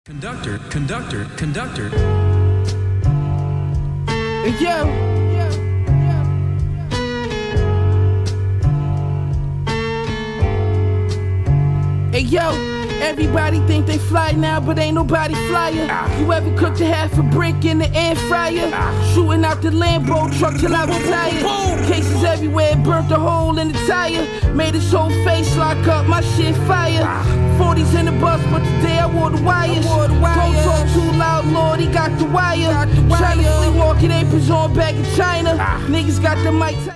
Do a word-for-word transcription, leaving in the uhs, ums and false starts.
Conductor, conductor, conductor. Hey, yo. Hey, yo. Everybody think they fly now, but ain't nobody flyer. You ever cooked a half a brick in the air fryer? Shooting out the Lambo truck till I retire. Cases everywhere, burnt a hole in the tire. Made his whole face lock up, my shit fire. forties in the bus, but today I wore the wires. Don't talk too loud, Lord, he got the wire. Trying to flea walking aprons on back in China. Niggas got the mic.